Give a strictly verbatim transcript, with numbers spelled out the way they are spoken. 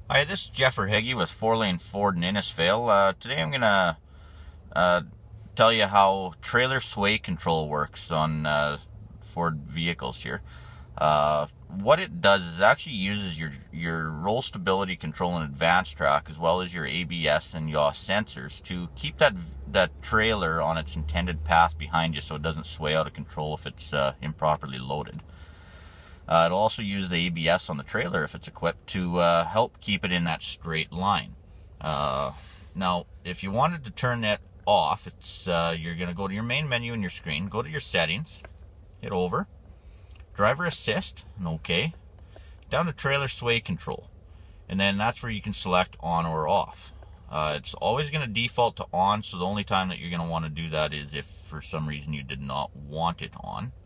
Hi, this is Jeff Verhege with four lane Ford in Innisfail. Uh, today I'm going to uh, tell you how trailer sway control works on uh, Ford vehicles here. Uh, what it does is it actually uses your, your roll stability control and advanced track, as well as your A B S and yaw sensors, to keep that, that trailer on its intended path behind you so it doesn't sway out of control if it's uh, improperly loaded. Uh, it'll also use the A B S on the trailer if it's equipped to uh, help keep it in that straight line. Uh, now, if you wanted to turn that off, it's uh, you're going to go to your main menu in your screen, go to your settings, hit over, driver assist, and OK, down to trailer sway control, and then that's where you can select on or off. Uh, it's always going to default to on, so the only time that you're going to want to do that is if for some reason you did not want it on.